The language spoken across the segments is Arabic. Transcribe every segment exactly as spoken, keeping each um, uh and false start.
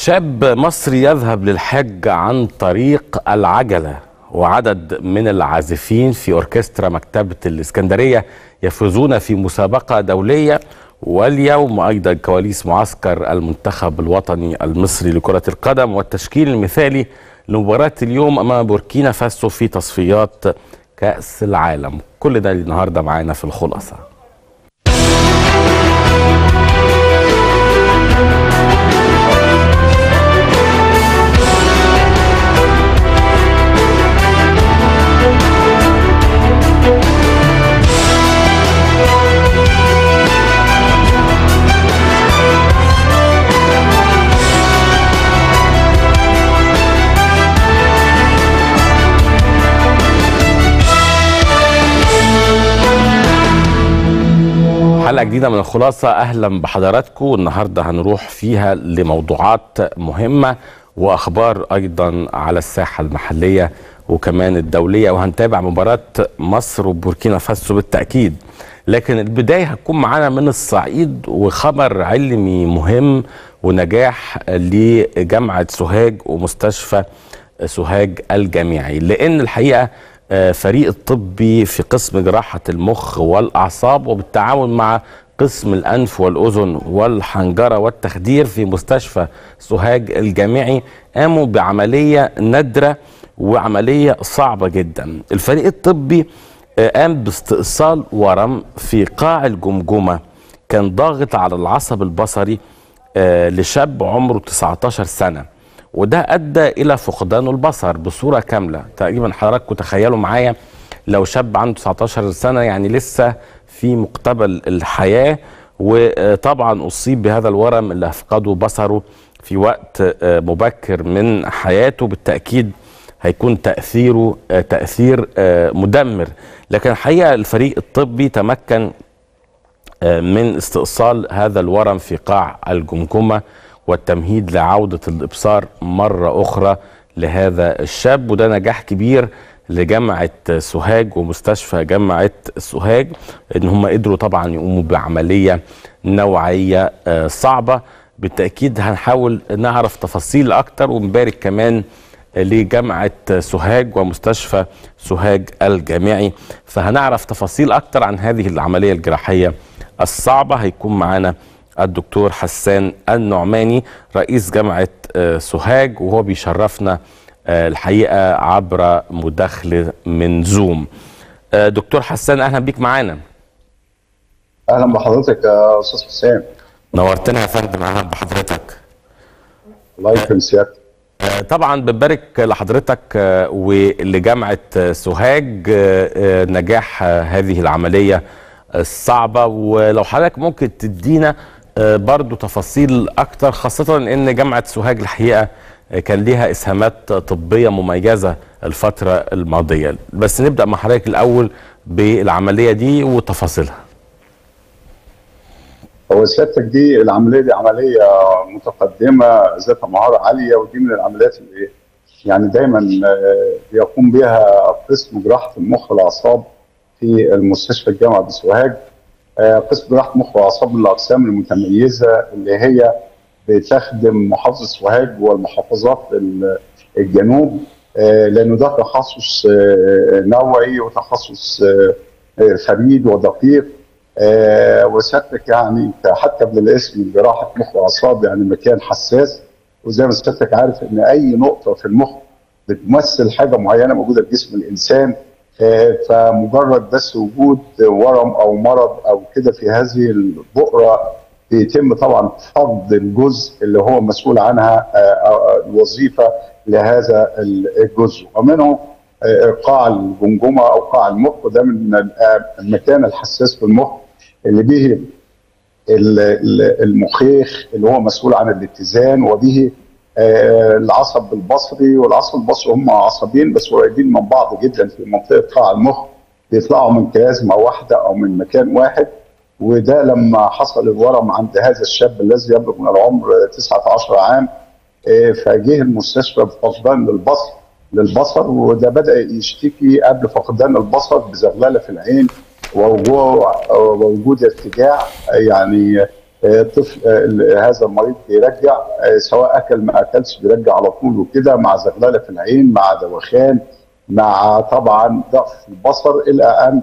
شاب مصري يذهب للحج عن طريق العجلة، وعدد من العازفين في أوركسترا مكتبة الإسكندرية يفوزون في مسابقة دولية. واليوم أيضا كواليس معسكر المنتخب الوطني المصري لكرة القدم والتشكيل المثالي لمباراة اليوم أمام بوركينا فاسو في تصفيات كأس العالم. كل ده النهاردة معانا في الخلاصة. حلقة جديدة من الخلاصة، أهلا بحضراتكم. النهاردة هنروح فيها لموضوعات مهمة وأخبار أيضا على الساحة المحلية وكمان الدولية، وهنتابع مباراة مصر وبوركينا فاسو بالتأكيد. لكن البداية هتكون معانا من الصعيد وخبر علمي مهم ونجاح لجامعة سوهاج ومستشفى سوهاج الجامعي، لأن الحقيقة فريق الطبي في قسم جراحة المخ والأعصاب وبالتعاون مع قسم الأنف والأذن والحنجرة والتخدير في مستشفى سوهاج الجامعي قاموا بعملية نادرة وعملية صعبة جدا. الفريق الطبي قام باستئصال ورم في قاع الجمجمة كان ضاغط على العصب البصري لشاب عمره تسعة عشر سنة، وده أدى إلى فقدان البصر بصورة كاملة. تقريبا حضراتكم تخيلوا معايا لو شاب عنده تسعة عشر سنة، يعني لسه في مقتبل الحياة، وطبعا أصيب بهذا الورم اللي أفقده بصره في وقت مبكر من حياته، بالتأكيد هيكون تأثيره تأثير مدمر. لكن الحقيقة الفريق الطبي تمكن من استئصال هذا الورم في قاع الجمجمة والتمهيد لعودة الإبصار مرة أخرى لهذا الشاب، وده نجاح كبير لجامعة سوهاج ومستشفى جامعة سوهاج إن هم قدروا طبعا يقوموا بعملية نوعية صعبة. بالتأكيد هنحاول نعرف تفاصيل أكتر، ونبارك كمان لجامعة سوهاج ومستشفى سوهاج الجامعي، فهنعرف تفاصيل أكتر عن هذه العملية الجراحية الصعبة. هيكون معنا الدكتور حسان النعماني رئيس جامعة سوهاج، وهو بيشرفنا الحقيقة عبر مداخلة من زوم. دكتور حسان أهلا بيك معانا. أهلا بحضرتك يا أستاذ حسام. نورتنا يا فندم، أهلا بحضرتك. الله يكرم سيادتك. طبعا بنبارك لحضرتك ولجامعة سوهاج نجاح هذه العملية الصعبة، ولو حضرتك ممكن تدينا برضو تفاصيل أكتر، خاصة إن جامعة سوهاج الحقيقة كان ليها إسهامات طبية مميزة الفترة الماضية. بس نبدأ مع حضرتك الأول بالعملية دي وتفاصيلها. هو سيادتك دي العملية دي عملية متقدمة ذات مهارة عالية، ودي من العمليات اللي يعني دايما بيقوم بها قسم جراحة المخ والأعصاب في المستشفى الجامعة بسوهاج. قسم جراحة المخ والأعصاب من الأقسام المتميزة اللي هي بتخدم محافظة سوهاج والمحافظات الجنوب، لأنه ده تخصص نوعي وتخصص فريد ودقيق. وسيادتك يعني حتى بالاسم جراحة مخ وأعصاب يعني مكان حساس، وزي ما سيادتك عارف إن أي نقطة في المخ بتمثل حاجة معينة موجودة في جسم الإنسان، فمجرد بس وجود ورم او مرض او كده في هذه البؤره بيتم طبعا فقد الجزء اللي هو مسؤول عنها الوظيفه لهذا الجزء، ومنه قاع الجمجمه او قاع المخ. ده من المكان الحساس في المخ اللي به المخيخ اللي هو مسؤول عن الاتزان، وبه العصب البصري، والعصب البصري هم عصبين بس قريبين من بعض جدا في منطقه قاع المخ، بيطلعوا من كيازمه واحده او من مكان واحد. وده لما حصل الورم عند هذا الشاب الذي يبلغ من العمر تسعة عشر عام، فجه المستشفى بفقدان للبصر للبصر وده بدا يشتكي قبل فقدان البصر بزغلله في العين ووجود ارتجاع يعني طفل هذا المريض بيرجع، سواء اكل ما اكلش بيرجع على طول وكده، مع زغلله في العين، مع دوخان، مع طبعا ضعف في البصر، الى ان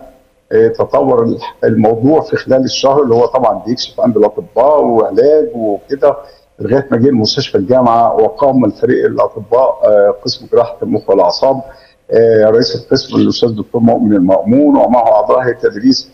تطور الموضوع في خلال الشهر اللي هو طبعا بيكشف عند الاطباء وعلاج وكده، لغايه ما جه مستشفى الجامعه وقام الفريق الاطباء قسم جراحه المخ والاعصاب، رئيس القسم الاستاذ الدكتور مؤمن المأمون، ومعه اعضاء هيئه التدريس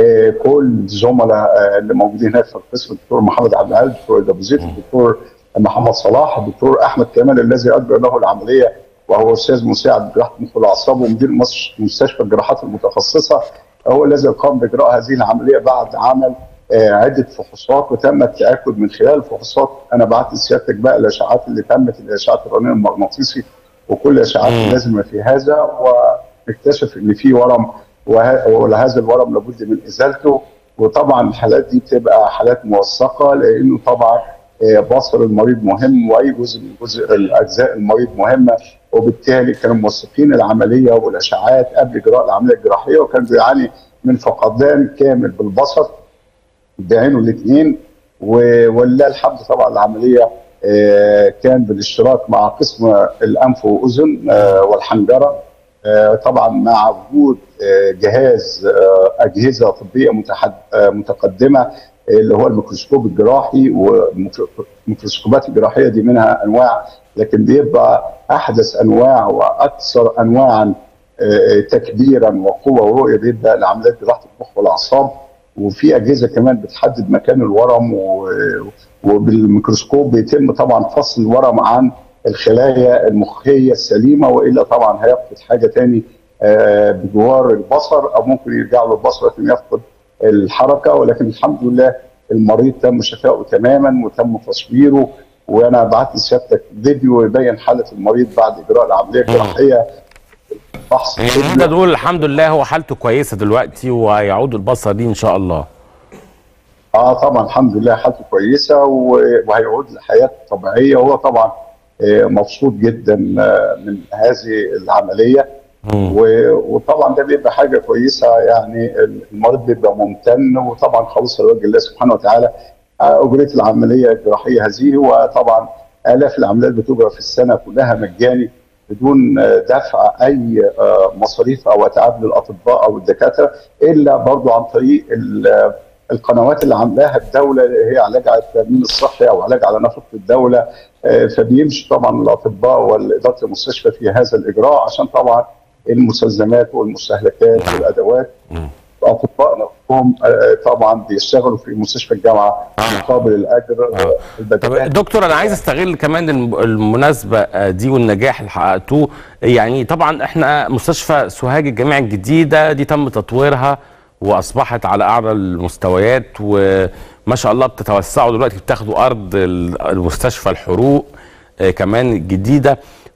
كل الزملاء اللي موجودين هناك في القسم، الدكتور محمد عبد العال، الدكتور ابو زيد، الدكتور محمد صلاح، الدكتور احمد كمال الذي اجرى له العمليه وهو استاذ مساعد جراحه المخ والاعصاب ومدير مستشفى الجراحات المتخصصه، هو الذي قام باجراء هذه العمليه بعد عمل عده فحوصات، وتم التاكد من خلال الفحوصات. انا بعت لسيادتك بقى الاشعاعات اللي تمت، الاشعاعات الرنين المغناطيسي وكل الاشعاعات اللازمه في هذا، واكتشف ان في ورم، ولهذا الورم لابد من ازالته. وطبعا الحالات دي بتبقى حالات موثقه، لانه طبعا بصر المريض مهم، واي جزء من جزء الاجزاء المريض مهمه، وبالتالي كانوا موثقين العمليه والاشعاعات قبل اجراء العمليه الجراحيه، وكان بيعاني من فقدان كامل بالبصر بعينه الاثنين. ولله الحمد طبعا العمليه كان بالاشتراك مع قسم الانف واذن والحنجره، طبعا مع وجود جهاز اجهزه طبيه متقدمه اللي هو الميكروسكوب الجراحي، والميكروسكوبات الجراحيه دي منها انواع، لكن بيبقى احدث انواع واكثر انواعا تكبيرا وقوه ورؤيه بيبقى لعمليات جراحه المخ والاعصاب. وفي اجهزه كمان بتحدد مكان الورم، وبالميكروسكوب بيتم طبعا فصل الورم عن الخلايا المخيه السليمه، والا طبعا هيفقد حاجه ثاني بجوار البصر، او ممكن يرجع له البصر لكن يفقد الحركه. ولكن الحمد لله المريض تم شفائه تماما وتم تصويره، وانا بعت لسيادتك فيديو يبين حاله المريض بعد اجراء العمليه الجراحيه. فحص نقدر نقول الحمد لله هو حالته كويسه دلوقتي وهيعود البصر دي ان شاء الله. اه طبعا الحمد لله حالته كويسه وهيعود لحياه طبيعيه، وهو طبعا مبسوط جدا من هذه العمليه. وطبعا ده بيبقى حاجه كويسه، يعني المريض بيبقى ممتن، وطبعا خالص لوجه الله سبحانه وتعالى اجريت العمليه الجراحيه هذه. وطبعا الاف العمليات بتجرى في السنه كلها مجاني بدون دفع اي مصاريف او اتعاب للاطباء او الدكاتره، الا برضو عن طريق القنوات اللي عاملاها الدوله، اللي هي علاج على التامين الصحي او علاج على نفقه الدوله. فبيمشي طبعا الاطباء واداره المستشفى في هذا الاجراء، عشان طبعا المستلزمات والمستهلكات والادوات. الاطباء نفسهم طبعا بيشتغلوا في مستشفى الجامعه مقابل الاجر. طب دكتور انا عايز استغل كمان المناسبه دي والنجاح اللي حققتوه. يعني طبعا احنا مستشفى سوهاج الجامعي الجديده دي تم تطويرها واصبحت على اعلى المستويات، وما شاء الله بتتوسعوا دلوقتي، بتاخدوا ارض المستشفى الحروق كمان الجديده،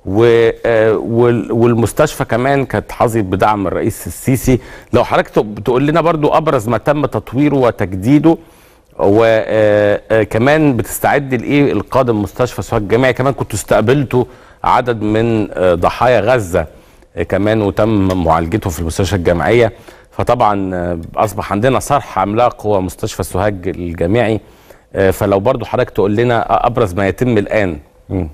والمستشفى كمان كانت حظيت بدعم الرئيس السيسي. لو حضرتك بتقول لنا برضو ابرز ما تم تطويره وتجديده، وكمان بتستعد لايه القادم مستشفى سوهاج الجامعي؟ كمان كنتوا استقبلتوا عدد من ضحايا غزه كمان وتم معالجته في المستشفى الجامعيه، فطبعا اصبح عندنا صرح عملاق هو مستشفى سوهاج الجامعي. فلو برضو حضرتك تقول لنا ابرز ما يتم الان. م.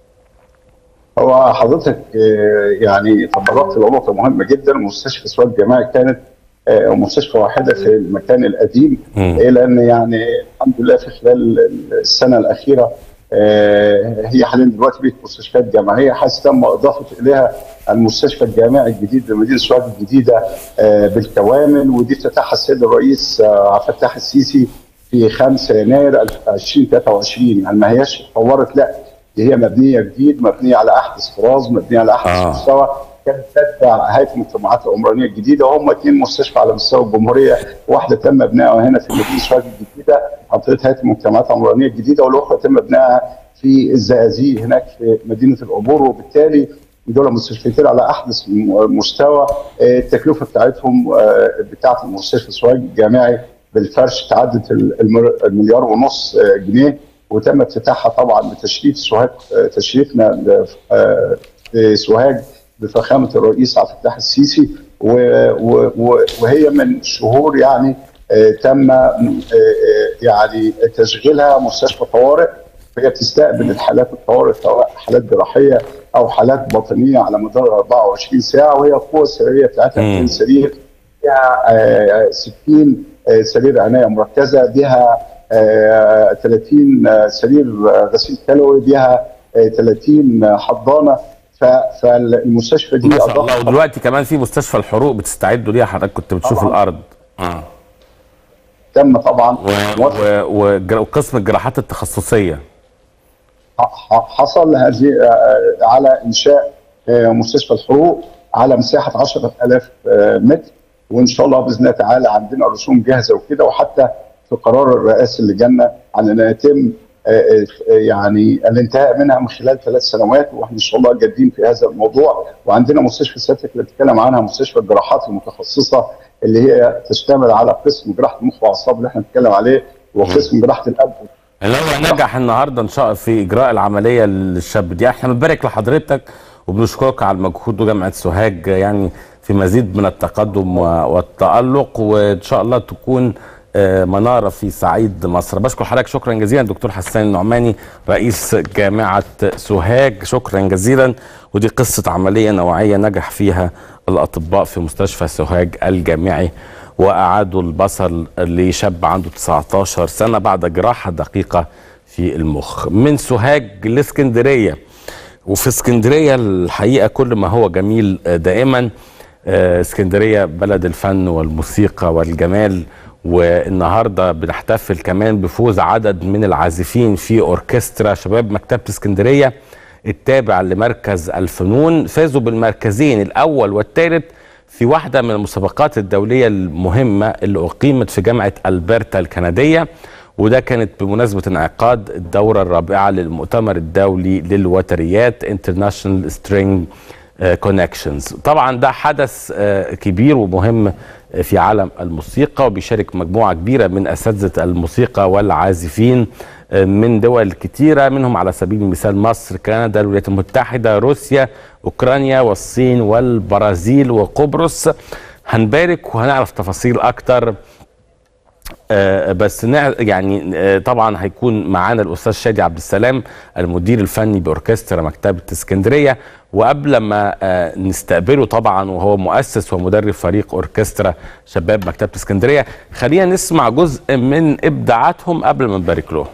هو حضرتك يعني تطرقت لنقطه مهمه جدا. مستشفى سوهاج الجامعي كانت مستشفى واحده في المكان القديم، لان يعني الحمد لله في خلال السنه الاخيره هي حاليا دلوقتي بقت مستشفيات جامعيه، حيث تم اضافه اليها المستشفى الجامعي الجديد لمدينه سوهاج الجديده بالكوامل، ودي افتتحها السيد الرئيس عبد الفتاح السيسي في خمسة يناير ألفين وثلاثة وعشرين. يعني ما هياش اتطورت، لا دي هي مبنيه جديد، مبنيه على احدث طراز، مبنيه على احدث آه. مستوى. كانت تتبع هيئه المجتمعات العمرانيه الجديده، وهم اثنين مستشفى على مستوى الجمهوريه، واحده تم بنائها هنا في مدينه سوهاج الجديده عن طريق هيئه المجتمعات العمرانيه الجديده، والاخرى تم بنائها في الزقازيق هناك في مدينه العبور. وبالتالي دول مستشفيتين على احدث مستوى. التكلفه بتاعتهم بتاعت المستشفى سوهاج الجامعي بالفرش تعدت المليار ونص جنيه، وتم افتتاحها طبعا بتشريف سوهاج، تشريفنا في سوهاج بفخامه الرئيس عبد الفتاح السيسي. وهي من شهور يعني تم يعني تشغيلها مستشفى طوارئ، فهي بتستقبل الحالات الطوارئ سواء حالات جراحيه او حالات باطنيه على مدار أربعة وعشرين ساعه، وهي القوه السريريه بتاعتها مئتين سرير، فيها ستين سرير عنايه مركزه، بها ثلاثين سرير غسيل كلوي، بها ثلاثين حضانه. فالمستشفى دي ما شاء الله. ودلوقتي كمان في مستشفى الحروق بتستعدوا ليها، حضرتك كنت بتشوف طبعا الارض. اه تم طبعا. وقسم الجراحات التخصصيه حصل هذه على انشاء مستشفى الحروق على مساحه عشرة آلاف متر، وان شاء الله باذن الله تعالى عندنا رسوم جاهزه وكده، وحتى في قرار الرئاسي اللي جالنا على ان يتم يعني الانتهاء منها من خلال ثلاث سنوات، واحنا ان شاء الله جادين في هذا الموضوع. وعندنا مستشفى سيادتك اللي بتتكلم عنها، مستشفى الجراحات المتخصصه اللي هي تشتمل على قسم جراحه المخ والاعصاب اللي احنا بنتكلم عليه، وقسم جراحه القلب. اللي هو نجح النهارده ان شاء الله في اجراء العمليه للشاب دي. احنا بنبارك لحضرتك وبنشكرك على المجهود، وجامعه سوهاج يعني في مزيد من التقدم والتألق، وان شاء الله تكون مناره في صعيد مصر. بشكر حضرتك شكرا جزيلا دكتور حسان النعماني رئيس جامعه سوهاج، شكرا جزيلا. ودي قصه عمليه نوعيه نجح فيها الاطباء في مستشفى سوهاج الجامعي، واعادوا البصر لشاب عنده تسعة عشر سنه بعد جراحه دقيقه في المخ. من سوهاج لاسكندريه، وفي اسكندريه الحقيقه كل ما هو جميل دائما. اسكندريه بلد الفن والموسيقى والجمال، والنهارده بنحتفل كمان بفوز عدد من العازفين في اوركسترا شباب مكتبه اسكندريه التابع لمركز الفنون. فازوا بالمركزين الاول والثالث في واحده من المسابقات الدوليه المهمه اللي اقيمت في جامعه البرتا الكنديه، وده كانت بمناسبه انعقاد الدوره الرابعه للمؤتمر الدولي للوتريات International String Connections. طبعا ده حدث كبير ومهم في عالم الموسيقى، وبيشارك مجموعه كبيره من اساتذه الموسيقى والعازفين من دول كتيره، منهم على سبيل المثال مصر، كندا، الولايات المتحده، روسيا، اوكرانيا والصين والبرازيل وقبرص. هنبارك وهنعرف تفاصيل اكتر، آه بس يعني آه طبعا هيكون معانا الاستاذ شادي عبد السلام المدير الفني باوركسترا مكتبه اسكندريه. وقبل ما آه نستقبله طبعا، وهو مؤسس ومدرب فريق اوركسترا شباب مكتبه اسكندريه، خلينا نسمع جزء من ابداعاتهم قبل ما نبارك له.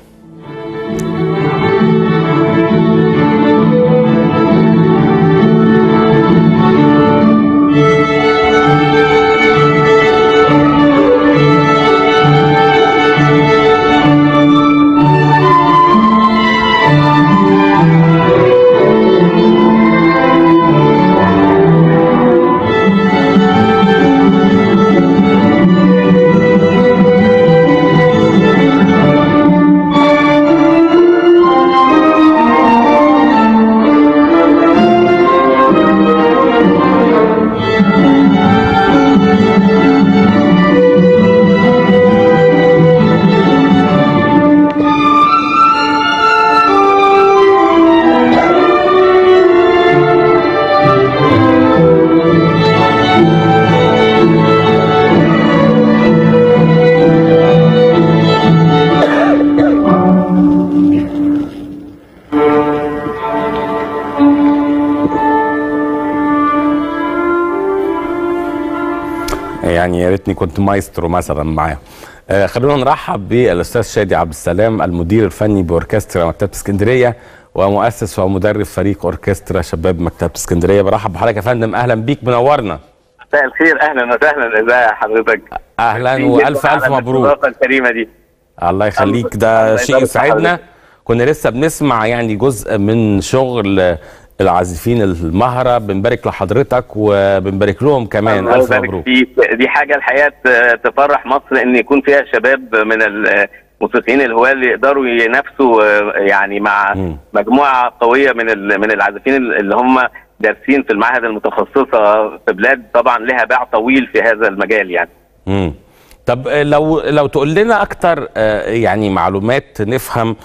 يعني يا ريتني كنت مايسترو مثلا معاه. آه خلونا نرحب بالاستاذ شادي عبد السلام المدير الفني باوركسترا مكتبه اسكندريه، ومؤسس ومدرب فريق اوركسترا شباب مكتبه اسكندريه. برحب بحضرتك يا فندم، اهلا بيك، منورنا. مساء الخير، اهلا وسهلا. ازي حضرتك؟ اهلا والف الف مبروك. الصداقه الكريمه دي الله يخليك، ده شيء يسعدنا. كنا لسه بنسمع يعني جزء من شغل العازفين المهرة، بنبارك لحضرتك وبنبارك لهم كمان. الف مبروك. دي حاجه الحقيقه تفرح مصر ان يكون فيها شباب من الموسيقيين الهواة اللي يقدروا ينافسوا يعني مع م. مجموعه قويه من من العازفين اللي هم دارسين في المعاهد المتخصصه في بلاد طبعا لها باع طويل في هذا المجال يعني. امم طب لو لو تقول لنا اكتر يعني معلومات نفهم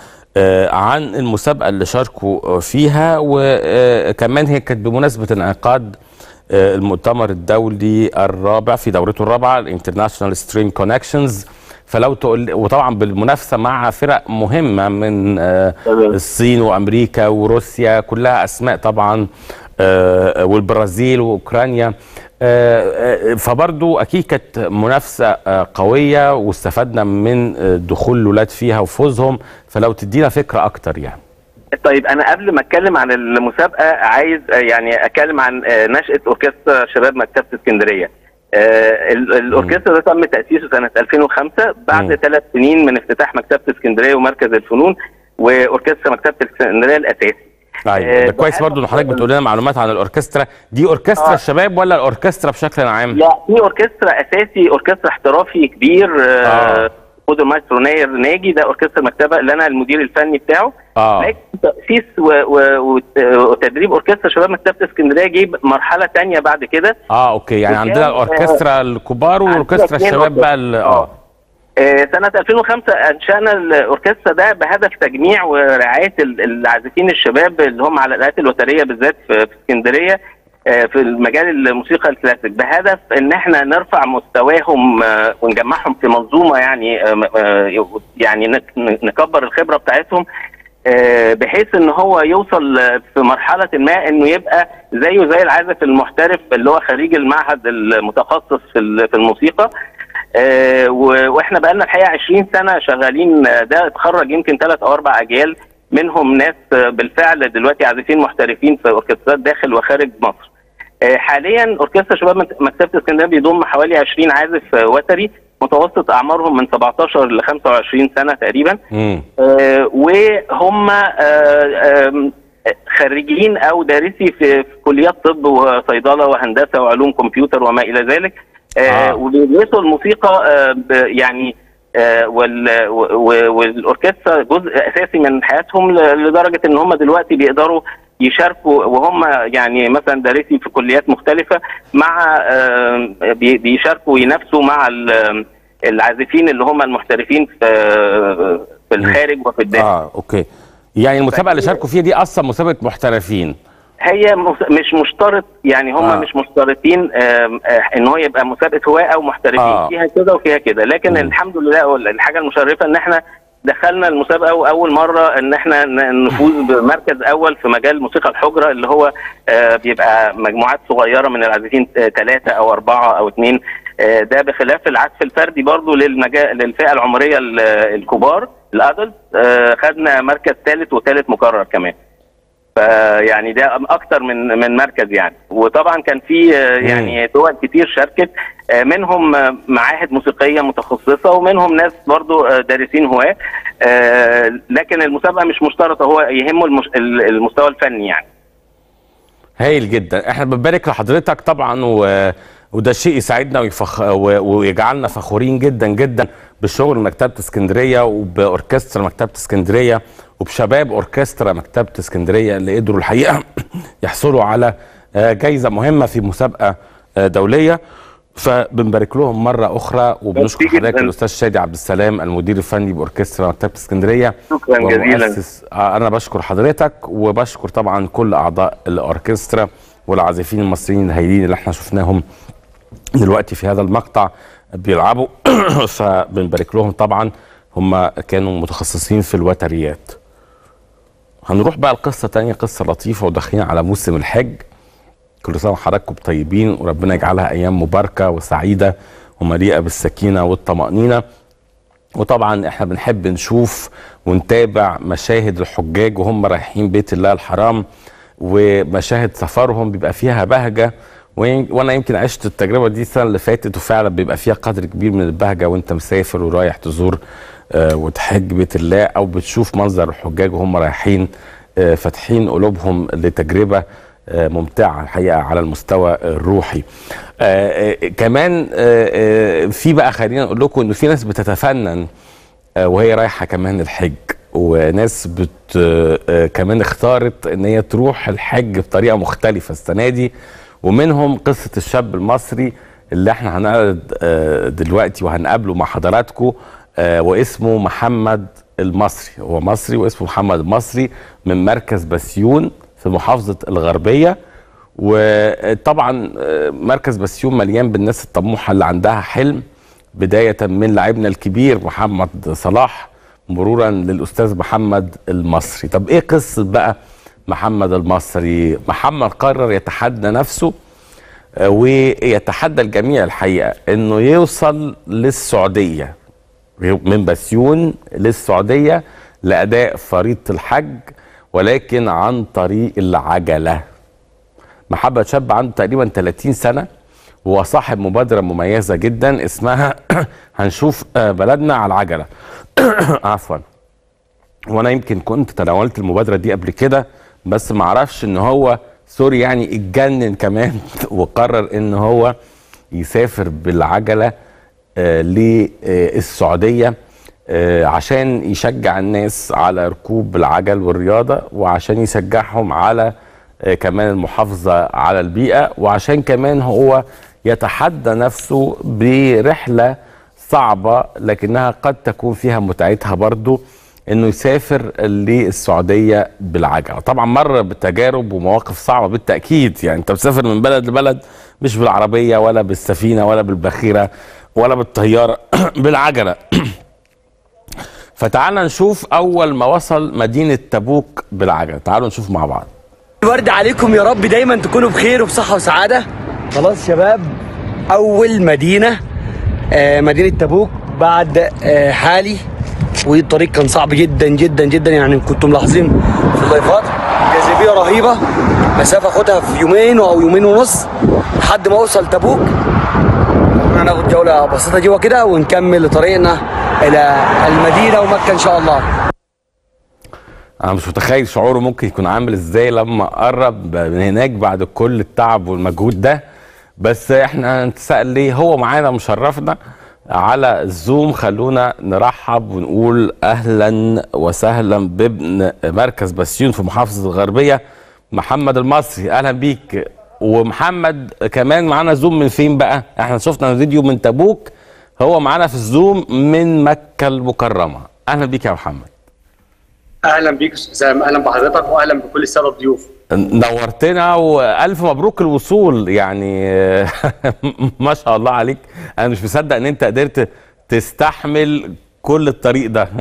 عن المسابقة اللي شاركوا فيها، وكمان هي كانت بمناسبة انعقاد المؤتمر الدولي الرابع في دورته الرابعه الانترناشونال سترينج كونكشنز. فلو تقول، وطبعا بالمنافسه مع فرق مهمه من الصين وامريكا وروسيا، كلها اسماء طبعا، والبرازيل واوكرانيا. فبرضو اكيد كانت منافسه قويه واستفدنا من دخول الولاد فيها وفوزهم. فلو تدينا فكره اكتر يعني. طيب انا قبل ما اتكلم عن المسابقه عايز يعني اتكلم عن نشاه اوركسترا شباب مكتبه اسكندريه. الاوركسترا ده تم تاسيسه سنه ألفين وخمسة بعد ثلاث سنين من افتتاح مكتبه اسكندريه ومركز الفنون واوركسترا مكتبه اسكندريه الاساسي. ايوه ده كويس برضو ان حضرتك بتقول لنا معلومات عن الاوركسترا دي. اوركسترا آه. الشباب ولا الاوركسترا بشكل عام؟ لا، في اوركسترا اساسي، اوركسترا احترافي كبير آه. خد المايسترو ناير ناجي، ده اوركسترا المكتبه اللي انا المدير الفني بتاعه. اه لكن تاسيس وتدريب اوركسترا شباب مكتبه اسكندريه جه مرحله ثانيه بعد كده. اه اوكي، يعني عندنا الاوركسترا آه الكبار واوركسترا الشباب بقى. اه سنة ألفين وخمسة أنشأنا الأوركسترا ده بهدف تجميع ورعاية العازفين الشباب اللي هم على الآلات الوترية بالذات في اسكندرية في المجال الموسيقى الكلاسيك، بهدف إن احنا نرفع مستواهم ونجمعهم في منظومة، يعني يعني نكبر الخبرة بتاعتهم بحيث ان هو يوصل في مرحله ما انه يبقى زيه زي العازف المحترف اللي هو خريج المعهد المتخصص في الموسيقى. آه واحنا بقى لنا الحقيقه عشرين سنه شغالين. ده اتخرج يمكن ثلاث او اربع اجيال منهم ناس بالفعل دلوقتي عازفين محترفين في اوركسترات داخل وخارج مصر. آه حاليا اوركسترا شباب مكتبه اسكندريه بيضم حوالي عشرين عازف وتري، متوسط اعمارهم من سبعتاشر ل خمسة وعشرين سنه تقريبا. آه وهم آه خريجين او دارسي في كليات طب وصيدله وهندسه وعلوم كمبيوتر وما الى ذلك. آه وبيدرسوا الموسيقى آه يعني آه والاوركسترا جزء اساسي من حياتهم، لدرجه ان هم دلوقتي بيقدروا يشاركوا وهم يعني مثلا دارسي في كليات مختلفه مع آه بيشاركوا وينافسوا مع العازفين اللي هم المحترفين في في الخارج وفي الداخل. اه اوكي، يعني المسابقه اللي شاركوا فيها دي اصلا مسابقه محترفين؟ هي مش مشترط، يعني هم آه. مش مشترطين آه آه ان هو يبقى مسابقه هواة او محترفين. آه. فيها كده وفيها كده، لكن م. الحمد لله الحاجه المشرفه ان احنا دخلنا المسابقه واول مره ان احنا نفوز بمركز اول في مجال موسيقى الحجره، اللي هو آه بيبقى مجموعات صغيره من العازفين ثلاثه او اربعه او اثنين. آه ده بخلاف العزف الفردي برضو للمجال للفئه العمريه الكبار الادلت. آه خدنا مركز ثالث وثالث مكرر كمان. فيعني ده اكتر من من مركز يعني. وطبعا كان في يعني دول كتير شاركت، منهم معاهد موسيقيه متخصصه ومنهم ناس برضو دارسين هواه، لكن المسابقه مش مشترطه، هو يهمه المستوى الفني يعني. هايل جدا، احنا بنبارك لحضرتك طبعا و... وده شيء يسعدنا ويفخ... ويجعلنا فخورين جدا جدا بشغل مكتبه اسكندريه وباوركسترا مكتبه اسكندريه وبشباب اوركسترا مكتبه اسكندريه اللي قدروا الحقيقه يحصلوا على جائزه مهمه في مسابقه دوليه. فبنبارك لهم مره اخرى وبنشكر حضرتك الاستاذ شادي عبد السلام المدير الفني باوركسترا مكتبه اسكندريه. شكرا جزيلا. انا بشكر حضرتك وبشكر طبعا كل اعضاء الاوركسترا والعازفين المصريين الهايلين اللي احنا شفناهم دلوقتي في هذا المقطع بيلعبوا. فبنبارك لهم طبعا، هم كانوا متخصصين في الوتريات. هنروح بقى لقصه ثانيه، قصه لطيفه وداخلين على موسم الحج. كل سنه وحضراتكم طيبين وربنا يجعلها ايام مباركه وسعيده ومليئه بالسكينه والطمانينه. وطبعا احنا بنحب نشوف ونتابع مشاهد الحجاج وهم رايحين بيت الله الحرام، ومشاهد سفرهم بيبقى فيها بهجه. وانا يمكن عشت التجربه دي السنه اللي فاتت، وفعلا بيبقى فيها قدر كبير من البهجه وانت مسافر ورايح تزور آه وتحج بيت الله، او بتشوف منظر الحجاج وهم رايحين آه فاتحين قلوبهم لتجربه آه ممتعه الحقيقه على المستوى الروحي. آه آه كمان آه آه في بقى خلينا نقول لكم انه في ناس بتتفنن آه وهي رايحه كمان الحج، وناس بت آه كمان اختارت ان هي تروح الحج بطريقه مختلفه السنه دي، ومنهم قصة الشاب المصري اللي احنا هنعرض دلوقتي وهنقابله مع حضراتكم، واسمه محمد المصري. هو مصري واسمه محمد المصري من مركز بسيون في محافظة الغربية، وطبعا مركز بسيون مليان بالناس الطموحه اللي عندها حلم، بدايه من لاعبنا الكبير محمد صلاح مرورا للاستاذ محمد المصري. طب ايه قصه بقى محمد المصري؟ محمد قرر يتحدى نفسه ويتحدى الجميع الحقيقه انه يوصل للسعوديه، من بسيون للسعوديه لاداء فريضه الحج، ولكن عن طريق العجله. محمد شاب عنده تقريبا ثلاثين سنه، وهو صاحب مبادره مميزه جدا اسمها هنشوف بلدنا على العجله. عفوا، وانا يمكن كنت تناولت المبادره دي قبل كده، بس ما اعرفش ان هو سوري يعني اتجنن كمان وقرر ان هو يسافر بالعجله آه للسعوديه آه عشان يشجع الناس على ركوب العجل والرياضه، وعشان يشجعهم على آه كمان المحافظه على البيئه، وعشان كمان هو يتحدى نفسه برحله صعبه لكنها قد تكون فيها متعتها برضو، انه يسافر للسعوديه بالعجله. طبعا مر بتجارب ومواقف صعبه بالتاكيد، يعني انت بتسافر من بلد لبلد مش بالعربيه ولا بالسفينه ولا بالباخره ولا بالطياره، بالعجله. فتعالى نشوف اول ما وصل مدينه تبوك بالعجله، تعالوا نشوف مع بعض. ورد عليكم يا رب، دايما تكونوا بخير وبصحه وسعاده. خلاص شباب، اول مدينه آه مدينه تبوك بعد آه حالي، والطريق كان صعب جدا جدا جدا، يعني كنتوا ملاحظين في اللايفات جاذبيه رهيبه. مسافه اخدها في يومين او يومين ونص لحد ما اوصل تبوك. هناخد جوله بسيطه جوه كده ونكمل طريقنا الى المدينه ومكه ان شاء الله. انا مش متخيل شعوره ممكن يكون عامل ازاي لما قرب من هناك بعد كل التعب والمجهود ده، بس احنا نتساءل ليه هو معانا مشرفنا على الزوم. خلونا نرحب ونقول اهلا وسهلا بابن مركز بسيون في محافظه الغربيه محمد المصري. اهلا بيك. ومحمد كمان معانا زوم من فين بقى؟ احنا شفنا الفيديو من تبوك، هو معانا في الزوم من مكه المكرمه. اهلا بيك يا محمد. اهلا بيك استاذ سام، اهلا بحضرتك واهلا بكل الساده الضيوف. نورتنا والف مبروك الوصول، يعني ما شاء الله عليك. انا مش مصدق ان انت قدرت تستحمل كل الطريق ده.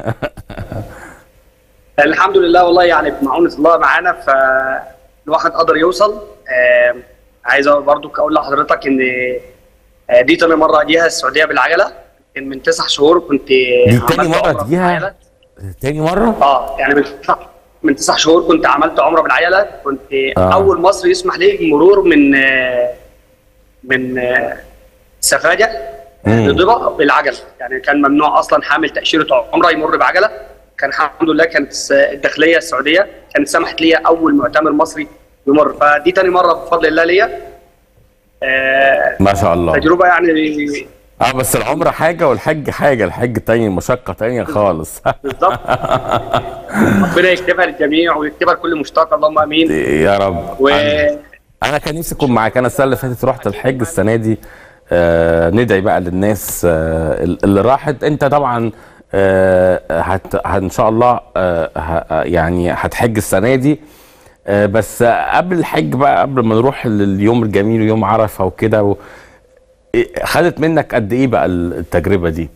الحمد لله والله، يعني بمعونه الله معانا فالواحد قدر يوصل. آه عايز برضو اقول لحضرتك ان دي تاني مره اجيها السعوديه بالعجله. من تسع شهور كنت دي تاني مره تجيها؟ تاني مره؟ اه يعني من من تسع شهور كنت عملت عمره بالعجله. كنت آه. اول مصري يسمح لي المرور من من سفاجه لضبا بالعجله، يعني كان ممنوع اصلا حامل تاشيره عمره يمر بعجله. كان الحمد لله كانت الداخليه السعوديه كانت سمحت لي اول معتمر مصري يمر، فدي تاني مره بفضل الله ليا. آه ما شاء الله، تجربه يعني. اه بس العمره حاجه والحج حاجه، الحج تاني مشقه تانيه خالص. بالظبط. ربنا يكتبها للجميع ويكتبها لكل مشتاق، اللهم امين يا رب. و... انا كان نفسي اكون معاك، انا السنه اللي فاتت رحت الحج، السنه دي آه ندعي بقى للناس آه اللي راحت. انت طبعا آه هت... ان شاء الله آه يعني هتحج السنه دي، آه بس قبل الحج بقى، قبل ما نروح لليوم الجميل ويوم عرفه وكده و... خدت منك قد ايه بقى التجربه دي؟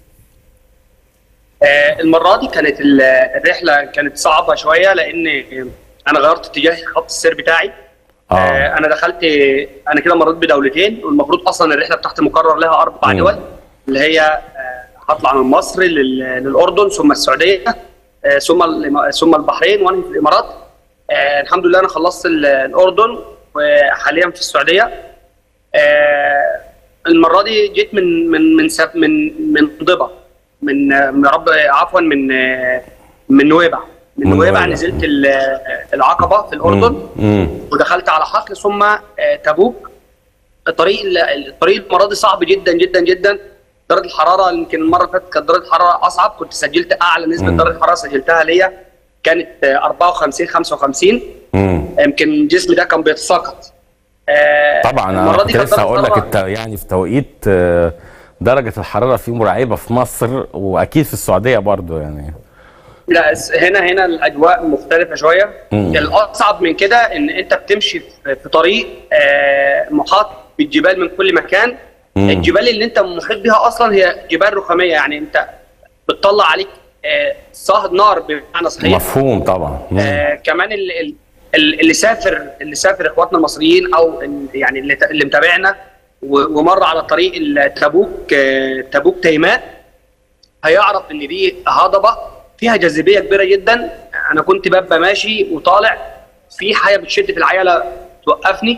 آه المره دي كانت الرحله كانت صعبه شويه، لان انا غيرت اتجاه خط السير بتاعي. آه. آه انا دخلت، انا كده مريت بدولتين، والمفروض اصلا الرحله بتاعتي مقرر لها اربع دول، اللي هي آه هطلع من مصر للاردن ثم السعوديه آه ثم ثم البحرين وانا في الامارات. آه الحمد لله انا خلصت الاردن وحاليا في السعوديه. آه المره دي جيت من من من من من ضبا، من من رب عفوا من من نويبع من نويبع نزلت العقبه في الاردن ودخلت على حقل ثم تبوك. الطريق الطريق المره دي صعب جدا جدا جدا. درجه الحراره يمكن المره اللي فاتت كانت درجه الحراره اصعب، كنت سجلت اعلى نسبه درجه حراره سجلتها ليا كانت أربعة وخمسين خمسة وخمسين. يمكن جسمي ده كان بيتساقط. طبعا انا كنت لسه هقول لك انت يعني في توقيت درجه الحراره فيه مرعبه في مصر، واكيد في السعوديه برضو يعني. لا هنا هنا الاجواء مختلفه شويه. الاصعب من كده ان انت بتمشي في طريق محاط بالجبال من كل مكان. مم. الجبال اللي انت محيط بها اصلا هي جبال رخاميه، يعني انت بتطلع عليك صهد نار بمعنى صحيح. مفهوم طبعا. آه كمان اللي, اللي سافر اللي سافر اخواتنا المصريين او يعني اللي, اللي متابعنا ومر على طريق تبوك تبوك تيماء هيعرف ان دي هضبه فيها جاذبيه كبيره جدا. انا كنت ببقى ماشي وطالع في حاجه بتشد في العجله توقفني.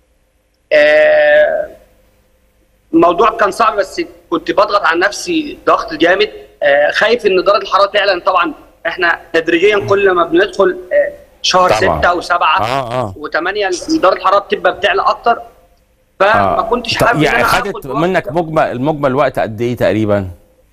آه الموضوع كان صعب بس كنت بضغط على نفسي ضغط جامد. آه خايف ان درجه الحراره تعلى. طبعا احنا تدريجيا كل ما بندخل آه شهر ستة وسبعة آه آه. وثمانية درجه الحراره بتبقى بتعلى اكتر. فما آه. كنتش حابب يعني خدت منك مجمل المجمل وقت قد ايه تقريبا؟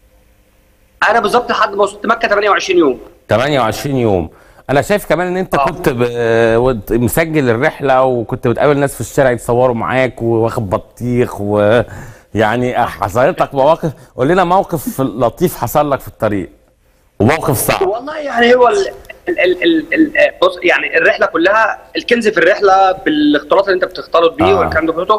انا بالظبط لحد ما وصلت مكه ثمانية وعشرين يوم. ثمانية وعشرين يوم. انا شايف كمان ان انت آه. كنت ب... مسجل الرحله وكنت بتقابل ناس في الشارع يتصوروا معاك واخد بطيخ ويعني حصلت لك مواقف. قول لنا موقف لطيف حصل لك في الطريق وموقف صعب. والله يعني هو ال ال ال ال ال بص يعني الرحله كلها الكنز في الرحله بالاختلاط اللي انت بتختلط بيه آه. والكلام ده كله.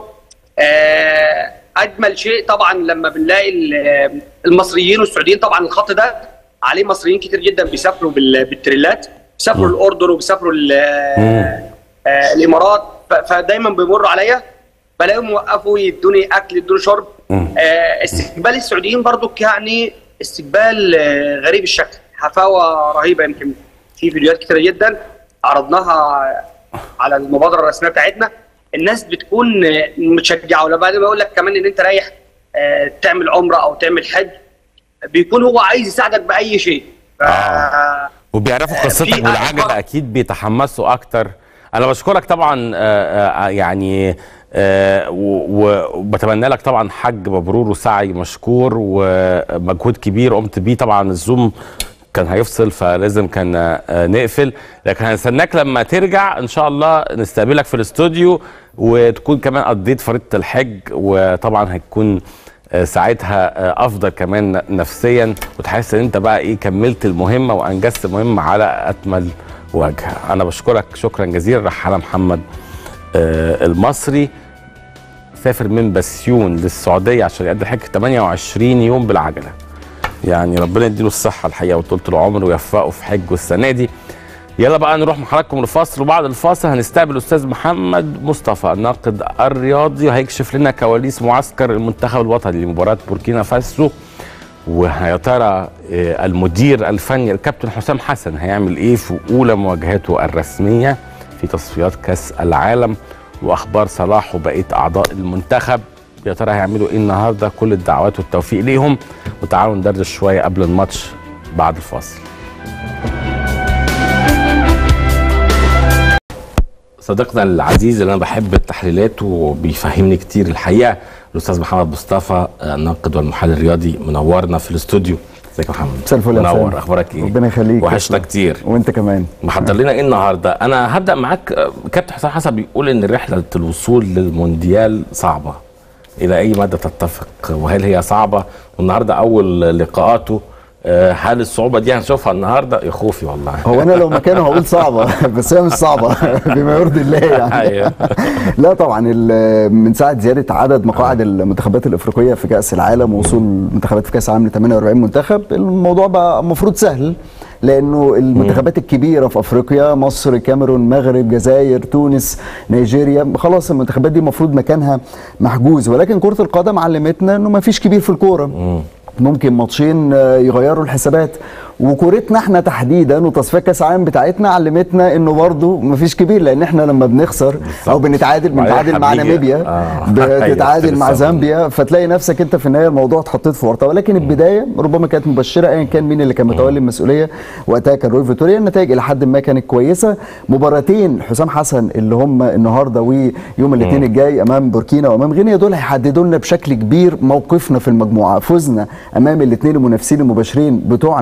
آه اجمل شيء طبعا لما بنلاقي المصريين والسعوديين. طبعا الخط ده عليه مصريين كتير جدا بيسافروا بالتريلات، بيسافروا الاردن وبيسافروا آه الامارات. فدايما بيمروا عليا بلاقيهم يوقفوا يدوني اكل يدوني شرب. آه استقبال السعوديين برضو يعني استقبال آه غريب الشكل، حفاوه رهيبه. يمكن في فيديوهات كتيره جدا عرضناها على المبادره الرسميه بتاعتنا. الناس بتكون متشجعه. ولما بعد ما اقول لك كمان ان انت رايح آه تعمل عمره او تعمل حج بيكون هو عايز يساعدك باي شيء. آه. وبيعرفوا قصتك بالعجله اكيد بيتحمسوا اكتر. انا بشكرك طبعا آه يعني آه وبتمنى لك طبعا حج مبرور وسعي مشكور ومجهود كبير قمت بيه. طبعا الزوم كان هيفصل فلازم كان آه نقفل، لكن هنستناك لما ترجع ان شاء الله نستقبلك في الاستوديو وتكون كمان قضيت فريضه الحج، وطبعا هتكون ساعتها افضل كمان نفسيا وتحس ان انت بقى ايه كملت المهمه وانجزت المهمه على اكمل وجه. انا بشكرك شكرا جزيلا. رحاله محمد المصري سافر من بسيون للسعوديه عشان يقضي الحج ثمانية وعشرين يوم بالعجله. يعني ربنا يديله الصحه الحقيقه وطولة العمر ويوفقه في حجه السنه دي. يلا بقى نروح مع حضراتكم لفاصل، وبعد الفاصل هنستقبل الاستاذ محمد مصطفى الناقد الرياضي وهيكشف لنا كواليس معسكر المنتخب الوطني لمباراه بوركينا فاسو. ويا ترى المدير الفني الكابتن حسام حسن هيعمل ايه في اولى مواجهاته الرسميه في تصفيات كاس العالم، واخبار صلاح وبقيه اعضاء المنتخب يا ترى هيعملوا ايه النهارده. كل الدعوات والتوفيق ليهم، وتعالوا ندردش شويه قبل الماتش بعد الفاصل. صديقنا العزيز اللي انا بحب التحليلات وبيفهمني كتير الحقيقه الاستاذ محمد مصطفى الناقد والمحلل الرياضي منورنا في الاستوديو. ازيك يا محمد؟ مساء الفل. منور، اخبارك ايه؟ ربنا يخليك. وحشنا كتير. وانت كمان. محضر لنا ايه النهارده؟ انا هبدا معاك. كابتن حسام حسن بيقول ان رحله الوصول للمونديال صعبه. الى اي مدى تتفق؟ وهل هي صعبه؟ والنهارده اول لقاءاته هل الصعوبه دي هنشوفها النهارده؟ يا خوفي والله. هو انا لو مكانه هقول صعبه بس هي مش صعبه بما يرضي الله يعني. لا طبعا من ساعه زياده عدد مقاعد المنتخبات الافريقيه في كاس العالم ووصول المنتخبات في كاس العالم ل ثمانية وأربعين منتخب الموضوع بقى المفروض سهل، لانه المنتخبات الكبيره في افريقيا مصر، الكاميرون، المغرب، الجزائر، تونس، نيجيريا، خلاص المنتخبات دي المفروض مكانها محجوز. ولكن كره القدم علمتنا انه ما فيش كبير في الكوره، ممكن ماتشين يغيروا الحسابات. وكورتنا احنا تحديدا وتصفيات كاس العالم بتاعتنا علمتنا انه برضه مفيش كبير، لان احنا لما بنخسر او بنتعادل بنتعادل مع ناميبيا آه. بتتعادل مع زامبيا، فتلاقي نفسك انت في النهايه الموضوع اتحطيت في ورطه. ولكن البدايه ربما كانت مبشره ايا كان مين اللي كان متولي المسؤوليه وقتها. كان روي فيتوريا. النتائج الى حد ما كانت كويسه. مباراتين حسام حسن اللي هم النهارده ويوم الاثنين الجاي امام بوركينا وامام غينيا دول هيحددوا لنا بشكل كبير موقفنا في المجموعه. فزنا امام الاثنين المنافسين المباشرين بتوعنا بوركينا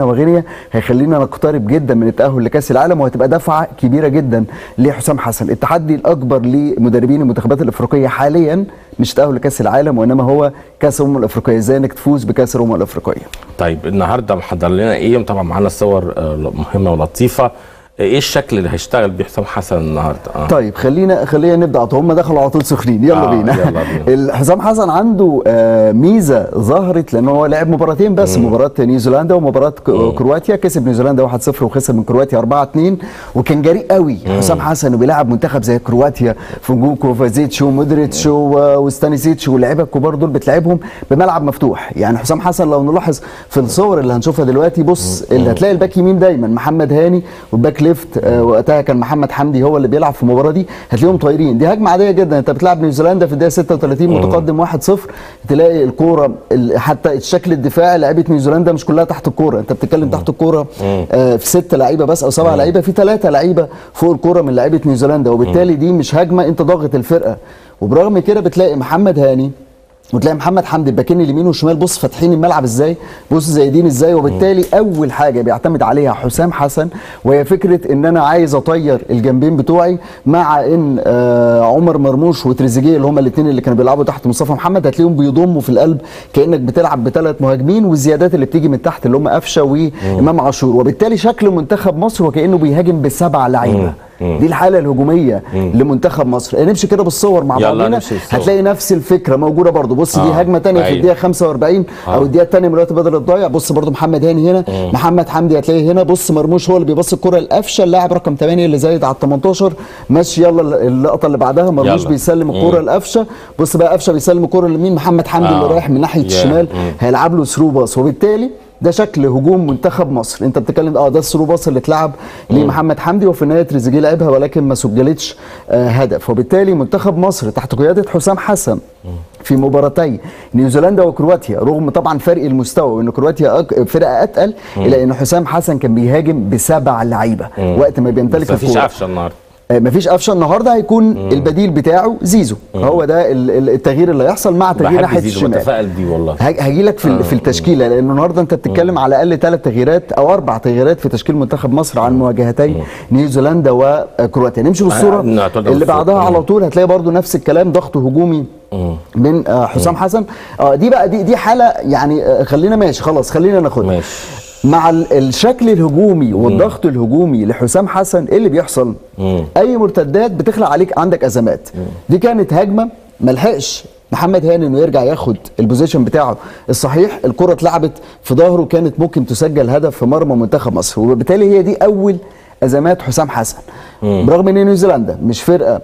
وغينيا هيخلينا نقترب جدا من التاهل لكاس العالم، وهتبقى دفعه كبيره جدا لحسام حسن. التحدي الاكبر لمدربين المنتخبات الافريقيه حاليا مش تاهل لكاس العالم، وانما هو كاس الامم الافريقيه، ازاي انك تفوز بكاس الامم الافريقيه. طيب النهارده محضر لنا ايه؟ طبعا معانا صور مهمه ولطيفه. ايه الشكل اللي هيشتغل بيه حسام حسن النهارده؟ آه. طيب خلينا خلينا نبدا. هم دخلوا على طول سخنين، يلا آه بينا. يلا بينا. حسام حسن عنده آه ميزه ظهرت، لان هو لعب مباراتين بس، مم. مباراه نيوزيلندا ومباراه كرواتيا. كسب نيوزيلندا واحد صفر وخسر من كرواتيا أربعة اتنين، وكان جريء قوي مم. حسام حسن وبيلعب منتخب زي كرواتيا في نجوم كوفازيتش ومودريتش وستانيسيتش واللعيبه الكبار دول بتلعبهم بملعب مفتوح. يعني حسام حسن لو نلاحظ في الصور اللي هنشوفها دلوقتي، بص مم. اللي هتلاقي الباك يمين دايما محمد هاني، والباك ليفت آه وقتها كان محمد حمدي هو اللي بيلعب في المباراه دي، هتلاقيهم طايرين. دي هجمه عاديه جدا، انت بتلعب نيوزيلندا في الدقيقه ستة وثلاثين متقدم واحد صفر، تلاقي الكوره حتى الشكل الدفاعي لعيبه نيوزيلندا مش كلها تحت الكوره، انت بتتكلم تحت الكوره آه في ست لعيبه بس او سبع لعيبه، في ثلاثه لعيبه فوق الكوره من لعيبه نيوزيلندا، وبالتالي دي مش هجمه، انت ضاغط الفرقه. وبرغم كده بتلاقي محمد هاني وتلاقي محمد حمدي الباكين اليمين والشمال، بص فاتحين الملعب ازاي، بص زايدين ازاي. وبالتالي اول حاجه بيعتمد عليها حسام حسن وهي فكره ان انا عايز اطير الجنبين بتوعي، مع ان آه عمر مرموش وتريزيجيه اللي هم الاثنين اللي كانوا بيلعبوا تحت مصطفى محمد هتلاقيهم بيضموا في القلب كانك بتلعب بثلاث مهاجمين، والزيادات اللي بتيجي من تحت اللي هم قفشه وامام عاشور. وبالتالي شكل منتخب مصر وكانه بيهاجم بسبع لعيبه. دي الحاله الهجوميه مم. لمنتخب مصر. نمشي كده بالصور مع بعضنا هتلاقي نفس الفكره موجوده برضو. بص آه. دي هجمه ثانيه في الدقيقه خمسة وأربعين آه. او الدقيقه الثانيه من الوقت بدل الضايع. بص برضو محمد هاني هنا مم. محمد حمدي هتلاقيه هنا. بص مرموش هو اللي بيبص الكره لقفشه اللاعب رقم ثمانية اللي زايد على ال تمنتاشر ماشي. يلا اللقطه اللي بعدها مرموش يلا. بيسلم الكره لقفشه. بص بقى قفشه بيسلم الكره لمين؟ محمد حمدي آه. اللي رايح من ناحيه yeah. الشمال هيلعب له ثرو باص. وبالتالي ده شكل هجوم منتخب مصر. انت بتتكلم اه ده الثرو باص اللي اتلعب لمحمد حمدي، وفي النهايه تريزيجيه لعبها ولكن ما سجلتش آه هدف. وبالتالي منتخب مصر تحت قياده حسام حسن في مباراتي نيوزيلندا وكرواتيا، رغم طبعا فرق المستوى وان كرواتيا فرقه اتقل، الا ان حسام حسن كان بيهاجم بسبع لعيبه وقت ما بيمتلك الكوره. مفيش قفشه النهارده. مفيش قفشه النهارده، هيكون مم. البديل بتاعه زيزو. مم. هو ده التغيير اللي هيحصل مع تغيير ناحيه الشمال. متفائل بيه والله. هاجي لك في, في التشكيله، لان النهارده انت بتتكلم على الاقل ثلاث تغييرات او اربع تغييرات في تشكيل منتخب مصر عن مواجهتي نيوزيلندا وكرواتيا. نمشي بالصوره اللي بعدها على طول هتلاقي برضو نفس الكلام، ضغط هجومي من حسام حسن. اه دي بقى دي دي حاله يعني خلينا ماشي خلاص خلينا ناخدها ماشي. مع الشكل الهجومي والضغط الهجومي لحسام حسن ايه اللي بيحصل؟ مم. اي مرتدات بتخلق عليك عندك ازمات. مم. دي كانت هجمه ملحقش محمد هاني انه يرجع ياخد البوزيشن بتاعه الصحيح، الكره اتلعبت في ظهره كانت ممكن تسجل هدف في مرمى منتخب مصر. وبالتالي هي دي اول ازمات حسام حسن. مم. برغم ان نيوزيلندا مش فرقه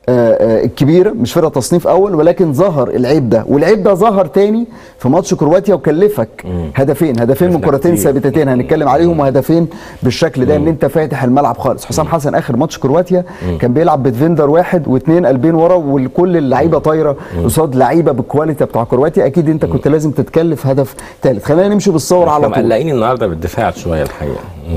الكبيره، مش فرقه تصنيف اول، ولكن ظهر العيب ده، والعيب ده ظهر تاني في ماتش كرواتيا وكلفك مم. هدفين هدفين من كرتين ثابتتين هنتكلم عليهم، وهدفين بالشكل ده مم. ان انت فاتح الملعب خالص. حسام حسن اخر ماتش كرواتيا مم. كان بيلعب بدفندر واحد واثنين قلبين ورا، وكل اللعيبه طايره قصاد لعيبه بالكواليتي بتاع كرواتيا، اكيد انت كنت لازم تتكلف هدف ثالث. خلينا نمشي بالصور على طول. مقلقين النهارده بالدفاع شويه الحقيقه.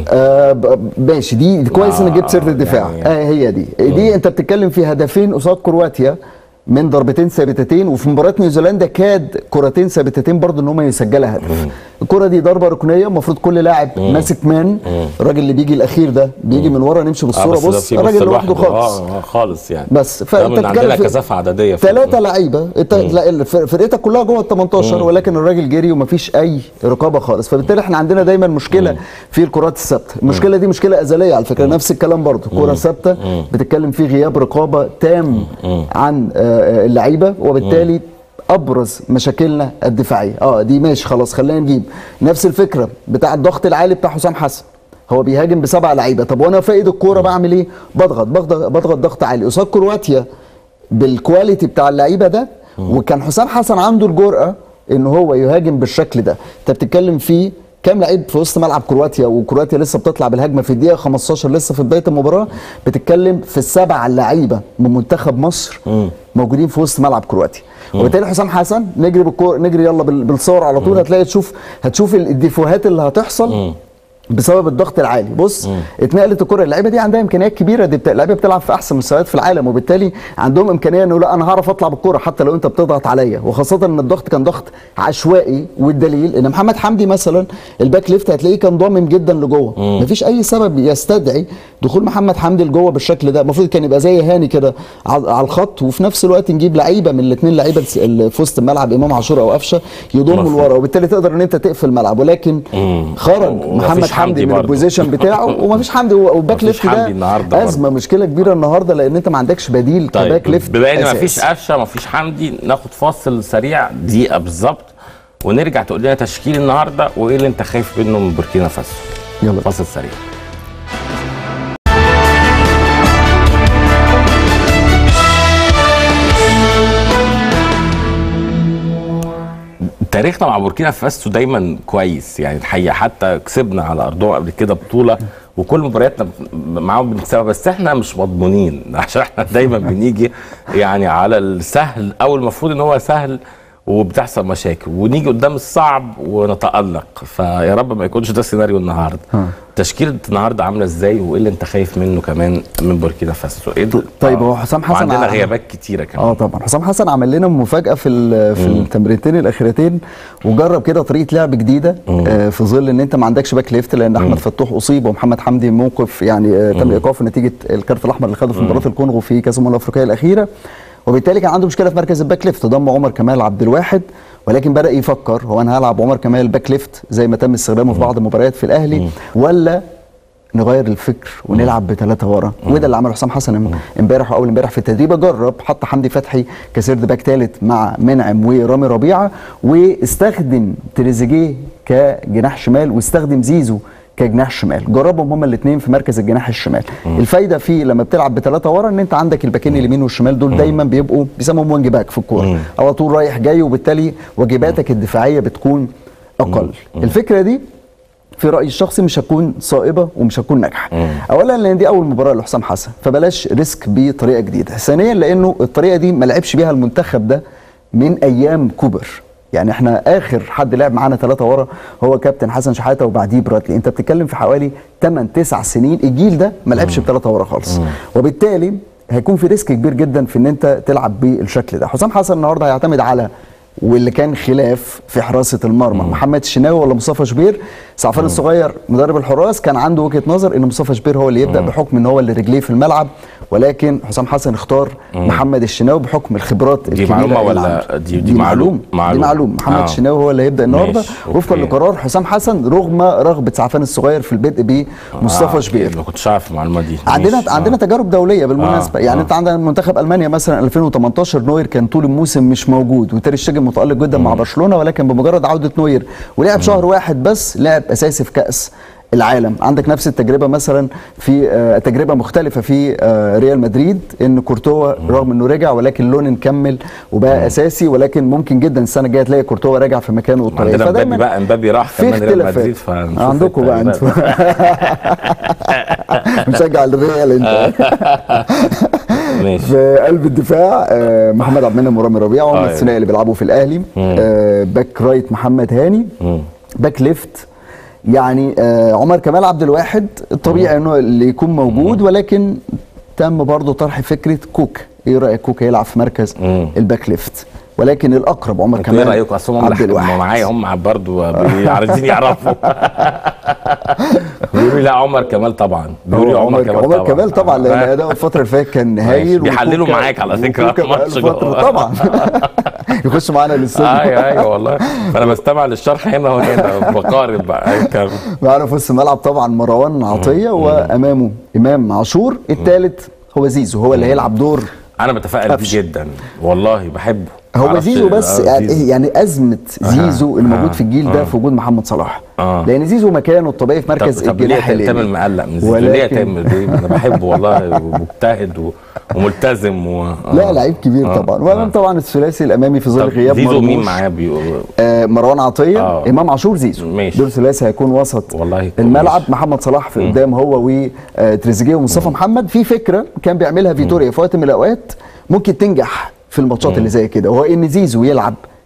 آه ماشي، دي كويس آه انك جبت سيره الدفاع. يعني آه هي دي مم. دي انت بتتكلم في هدفين قصاد كرواتيا من ضربتين ثابتتين، وفي مباراه نيوزيلندا كاد كرتين ثابتتين برضه ان هم يسجلها هدف. الكره دي ضربه ركنيه، المفروض كل لاعب ماسك مان. الراجل اللي بيجي الاخير ده بيجي من ورا، نمشي بالصوره. آه بص الراجل لوحده خالص اه خالص يعني. بس فانت عندنا كثافه عدديه، ثلاثه لعيبه انت فرقتك كلها جوه ال تمنتاشر، ولكن الراجل جري ومفيش اي رقابه خالص. فبالتالي احنا عندنا دايما مشكله مم. في الكرات الثابته. المشكله دي مشكله ازليه على فكره. مم. نفس الكلام برضه، كره ثابته بتتكلم في غياب رقابه تام مم. عن اللعيبه، وبالتالي مم. ابرز مشاكلنا الدفاعيه. اه دي ماشي خلاص خلينا نجيب نفس الفكره بتاع الضغط العالي بتاع حسام حسن. هو بيهاجم بسبع لعيبه، طب وانا فايد الكوره بعمل ايه؟ بضغط بضغط بضغط ضغط عالي قصاد كرواتيا بالكواليتي بتاع اللعيبه ده. وكان حسام حسن عنده الجرأه ان هو يهاجم بالشكل ده. انت بتتكلم في كام لعيب في وسط ملعب كرواتيا، وكرواتيا لسه بتطلع بالهجمه في الدقيقه خمستاشر لسه في بدايه المباراه. بتتكلم في السبع لعيبه من منتخب مصر مم. موجودين في وسط ملعب كرواتيا. وبالتالي حسام حسن نجري بالكوره، نجري يلا بالصور على طول. مم. هتلاقي تشوف هتشوف الديفوهات اللي هتحصل. مم. بسبب الضغط العالي. بص مم. اتنقلت الكره، اللعيبه دي عندها امكانيات كبيره، دي اللعيبه بتلعب في احسن مستويات في العالم، وبالتالي عندهم امكانيه انه لا انا هعرف اطلع بالكره حتى لو انت بتضغط عليا، وخاصه ان الضغط كان ضغط عشوائي. والدليل ان محمد حمدي مثلا الباك ليفت هتلاقيه كان ضامن جدا لجوه، مفيش اي سبب يستدعي دخول محمد حمدي لجوه بالشكل ده. المفروض كان يبقى زي هاني كده على الخط، وفي نفس الوقت نجيب لعيبه من الاثنين لعيبه في وسط الملعب، امام عاشور او قفشه، يضموا لورا، وبالتالي تقدر ان انت تقفل الملعب. ولكن مم. خرج محمد حمدي من البوزيشن بتاعه ومفيش حمدي، والباك ليفت ده ازمه مشكله كبيره النهارده، لان انت ما عندكش بديل طيب كباك ليفت. بما ان مفيش قفشه مفيش حمدي، ناخد فاصل سريع دقيقه بالظبط ونرجع تقول لنا تشكيل النهارده وايه اللي انت خايف منه من بوركينا فاسو. يلا فاصل سريع. تاريخنا مع بوركينا فاسو دايما كويس يعني الحقيقه، حتى كسبنا على ارضهم قبل كده بطوله وكل مبارياتنا معاهم بنكسبها، بس احنا مش مضمونين عشان احنا دايما بنيجي يعني على السهل او المفروض ان هو سهل وبتحصل مشاكل، ونيجي قدام الصعب ونتألق. فيا رب ما يكونش ده سيناريو النهارده. تشكيله النهارده عامله ازاي وايه اللي انت خايف منه كمان من بوركينا فاسو؟ ايه طيب هو حسام حسن عندنا غيابات كتيره كمان. اه طبعا حسام حسن عمل لنا مفاجاه في في التمرينتين الاخيرتين، وجرب كده طريقه لعب جديده آه في ظل ان انت ما عندكش باك ليفت، لان احمد فتوح اصيب ومحمد حمدي موقف يعني آه تم ايقافه نتيجه الكارت الاحمر اللي خده في مباراه الكونغو في كاس الامم الافريقيه الاخيره، وبالتالي كان عنده مشكله في مركز الباك ليفت. ضم عمر كمال عبد الواحد، ولكن بدا يفكر هو انا هلعب عمر كمال باك ليفت زي ما تم استخدامه في بعض المباريات في الاهلي، ولا نغير الفكر ونلعب بثلاثه ورا. وده اللي عمله حسام حسن امبارح واول امبارح في التدريب. جرب حط حمدي فتحي كسيرد باك ثالث مع منعم ورامي ربيعه، واستخدم تريزيجيه كجناح شمال، واستخدم زيزو كجناح شمال. جربهم هما الاثنين في مركز الجناح الشمال. مم. الفايده فيه لما بتلعب بثلاثه ورا ان انت عندك الباكين اليمين والشمال دول دايما بيبقوا بيسموهم وينج باك في الكوره، على طول رايح جاي، وبالتالي واجباتك الدفاعيه بتكون اقل. مم. الفكره دي في رايي الشخصي مش هتكون صائبه ومش هتكون ناجحه. اولا لان دي اول مباراه لحسام حسن، فبلاش ريسك بطريقه جديده. ثانيا لانه الطريقه دي ما لعبش بيها المنتخب ده من ايام كوبر، يعني احنا اخر حد لعب معانا ثلاثه ورا هو كابتن حسن شحاته وبعديه برادلي. انت بتتكلم في حوالي ثمانية تسعة سنين الجيل ده ما لعبش بثلاثه ورا خالص، وبالتالي هيكون في ريسك كبير جدا في ان انت تلعب بالشكل ده. حسام حسن النهارده هيعتمد على واللي كان خلاف في حراسه المرمى، محمد الشناوي ولا مصطفى شبير. سعفان الصغير مدرب الحراس كان عنده وجهه نظر ان مصطفى شبير هو اللي يبدا بحكم ان هو اللي رجليه في الملعب، ولكن حسام حسن اختار مم. محمد الشناوي بحكم الخبرات الكبيره. دي معلومه ولا دي, دي, دي معلوم معلوم دي معلوم محمد آه. الشناوي هو اللي هيبدا النهارده وفقا لقرار حسام حسن رغم رغبه سعفان الصغير في البدء بمصطفى آه. شبير. ما كنتش عارف المعلومه دي. عندنا آه. عندنا تجارب دوليه بالمناسبه. آه. يعني آه. انت عندك منتخب المانيا مثلا ألفين وتمنتاشر نوير كان طول الموسم مش موجود، وتير شتيجن متالق جدا مم. مع برشلونه، ولكن بمجرد عوده نوير ولعب مم. شهر واحد بس لعب اساسي في كاس العالم. عندك نفس التجربه مثلا في آه تجربه مختلفه في آه ريال مدريد، ان كورتوا رغم انه رجع ولكن لونين كمل وبقى مم. اساسي، ولكن ممكن جدا السنه الجايه تلاقي كورتوا راجع في مكانه الطبيعي. فدايما بقى امبابي راح كمان ريال مدريد، عندكم بقى انتوا مشجع الريال انت. ماشي. في قلب الدفاع آه محمد عبد المنعم ورامي ربيعه وهم آه الثنائي اللي بيلعبوا في الاهلي. آه باك رايت محمد هاني، مم. باك ليفت يعني آه عمر كمال عبد الواحد الطبيعي انه اللي يكون موجود، ولكن تم برضه طرح فكره كوك. ايه رايك كوك يلعب في مركز مم. الباك ليفت؟ ولكن الاقرب عمر كمال. ايه رايكم؟ اصل هم معايا هم برضه عايزين يعرفوا. بيقولوا لا عمر كمال طبعا، بيقولوا عمر كمال عمر كمال طبعا لان اداؤه الفتره اللي فاتت كان هايل. بيحللوا معاك على فكره ماتش طبعا يخش معانا للاستوديو. ايوه ايوه والله انا بستمع للشرح هنا وهنا بقارن بقى. معانا في وسط الملعب طبعا مروان عطيه وامامه امام عاشور. الثالث هو زيزو، هو اللي هيلعب دور انا بتفائل بيه جدا والله، بحبه. هو زيزو بس يعني, يعني ازمه زيزو اللي موجود في الجيل ده في وجود محمد صلاح. آه. لان زيزو مكانه الطبيعي في مركز الجناح الليلي. طب ليه تامر مقلق من زيزو؟ ليه تامر؟ انا بحبه والله ومجتهد وملتزم و... آه. لا لعيب كبير آه. طبعا. وامام آه. طبعا الثلاثي الامامي في ظل غياب زيزو. مين معاه بيقول؟ آه مروان عطيه آه. امام عاشور زيزو. ماشي. دول ثلاثي هيكون وسط والله الملعب. محمد صلاح في قدام هو وتريزيجيه ومصطفى محمد. في فكره كان بيعملها فيتوريا في وقت من الاوقات ممكن تنجح في الماتشات اللي زي كده، وهو ان زيزو يلعب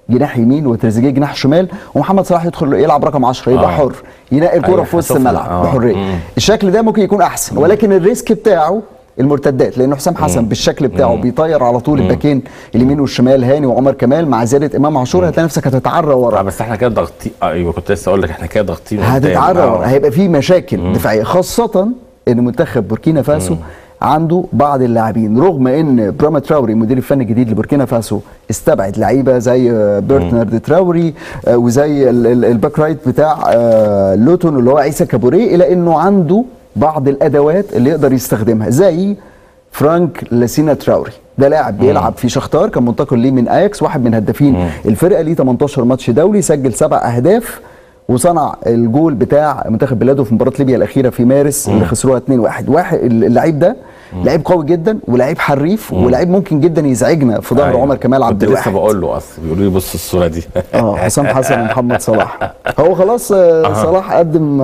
جناح يمين وتريزيجيه جناح شمال، ومحمد صلاح يدخل يلعب رقم عشرة يبقى آه. حر ينقي الكوره في وسط الملعب آه. بحريه. مم. الشكل ده ممكن يكون احسن، ولكن الريسك بتاعه المرتدات، لان حسام حسن مم. بالشكل بتاعه مم. بيطير على طول الباكين اليمين والشمال هاني وعمر كمال مع زياده امام عاشور، هتلاقي نفسك هتتعرى ورا. آه بس احنا كده ضاغطين. ايوه كنت لسه اقول لك احنا كده ضاغطين هتتعرى ورا، هيبقى في مشاكل دفاعيه، خاصه ان منتخب بوركينا فاسو مم. عنده بعض اللاعبين، رغم ان براما تراوري المدير الفني الجديد لبوركينا فاسو استبعد لعيبه زي برتنارد تراوري وزي الباك رايت بتاع لوتون اللي هو عيسى كابوري، الا انه عنده بعض الادوات اللي يقدر يستخدمها زي فرانك لاسينا تراوري. ده لاعب بيلعب في شختار، كان منتقل ليه من اياكس، واحد من هدافين الفرقه، ليه تمنتاشر ماتش دولي، سجل سبع اهداف وصنع الجول بتاع منتخب بلاده في مباراه ليبيا الاخيره في مارس اللي خسروها اتنين واحد. واحد اللعيب ده لعيب قوي جدا ولاعيب حريف ولعيب ممكن جدا يزعجنا في ظهر أيوة. عمر كمال عبد الواحد. كنت لسه بقول له اصل بيقولوا لي بص الصوره دي اه حسام حسن ومحمد صلاح. هو خلاص صلاح قدم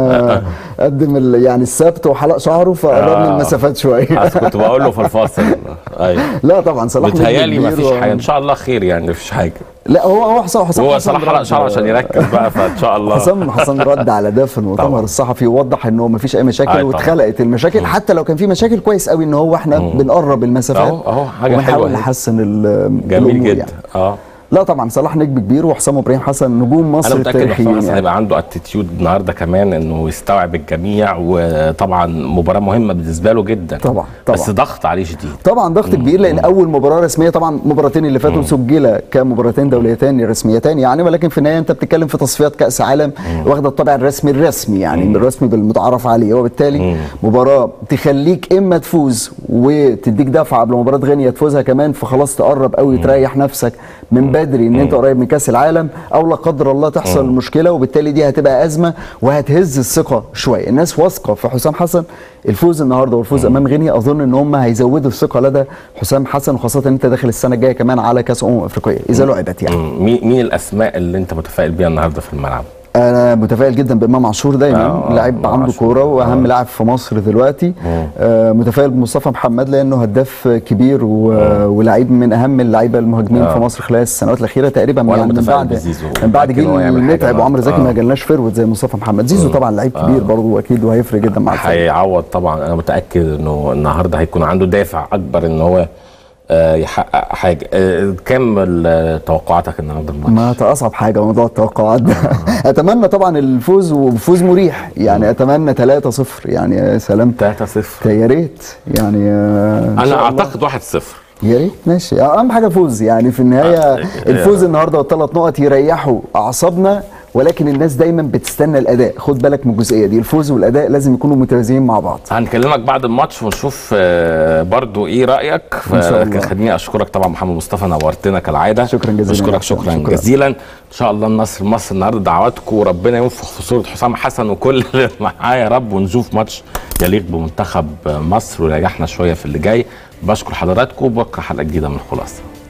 قدم يعني السبت وحلق شعره فقرب من المسافات شويه. كنت بقول له في الفاصل ايوه. لا طبعا صلاح متهيألي ما فيش حاجه، ان شاء الله خير يعني ما فيش حاجه. لا هو هو حسام حسام هو صلاح حلق شعره عشان يركز بقى، فان شاء الله. حسام حسن رد على ده في المؤتمر الصحفي ووضح انه ما فيش اي مشاكل واتخلقت المشاكل. مم. حتى لو كان في مشاكل كويس قوي ان هو احنا مم. بنقرب المسافات اهو اهو حاجه حلوه، ونحاول نحسن جميل جدا يعني. اه لا طبعا صلاح نجم كبير، وحسام ابراهيم حسن نجوم مصر التاريخيين. انا متاكد ان حسام هيبقى عنده اتيتيود النهارده كمان انه يستوعب الجميع، وطبعا مباراه مهمه بالنسبه له جدا طبعا طبعا بس ضغط عليه شديد طبعا ضغط كبير، لان اول مباراه رسميه، طبعا مباراتين اللي فاتوا سجله كمباراتين دوليتين رسميتين يعني، ولكن في النهايه انت بتتكلم في تصفيات كاس عالم واخده الطابع الرسمي الرسمي يعني مم. الرسمي بالمتعارف عليه، وبالتالي مم. مباراه تخليك اما تفوز وتديك دفعه قبل مباراه غينيا تفوزها كمان، فخلاص تقرب قوي تريح نفسك من بدري ان انت قريب من كاس العالم، او لا قدر الله تحصل مم. مشكله، وبالتالي دي هتبقى ازمه وهتهز الثقه شويه. الناس واثقه في حسام حسن، الفوز النهارده والفوز مم. امام غينيا اظن ان هم هيزودوا الثقه لدى حسام حسن، وخاصه ان انت داخل السنه الجايه كمان على كاس امم افريقيه اذا لعبت يعني. مين مين الاسماء اللي انت متفائل بيها النهارده في الملعب؟ انا متفائل جدا بامام عاشور دايما، آه لاعب عنده كوره واهم لاعب في مصر دلوقتي. آه متفائل بمصطفى محمد لانه هداف كبير ولاعيب من اهم اللعيبه المهاجمين آه. في مصر خلال السنوات الاخيره تقريبا يعني من بعد من بعد جيل متعب وعمرو زكي آه. ما جالناش فيرود زي مصطفى محمد. زيزو آه. طبعا لعيب كبير آه. برضه اكيد وهيفرق جدا مع الفريق. هيعوض طبعا، انا متاكد انه النهارده هيكون عنده دافع اكبر ان هو يحقق حاجه. كم توقعاتك النهارده الماتش؟ ما اصعب حاجه موضوع التوقعات ده. اتمنى طبعا الفوز وفوز مريح يعني، اتمنى ثلاثة صفر يعني. يا سلام ثلاثة صفر يا ريت يعني. انا اعتقد واحد صفر يا ريت ماشي. اهم حاجه فوز يعني في النهايه. الفوز النهارده والثلاث نقط يريحوا اعصابنا، ولكن الناس دايما بتستنى الاداء. خد بالك من الجزئيه دي، الفوز والاداء لازم يكونوا متوازيين مع بعض. هنكلمك بعد الماتش ونشوف برضو ايه رايك. خليني اشكرك طبعا محمد مصطفى، نورتنا كالعاده. شكرا جزيلا. اشكرك شكرا, شكرا جزيلا. ان شاء الله النصر مصر النهارده، دعواتكم وربنا ينفخ في صوره حسام حسن وكل اللي معاه يا رب، ونشوف ماتش يليق بمنتخب مصر ويريحنا شويه في اللي جاي. بشكر حضراتكم، وبكره حلقه جديده من الخلاصه.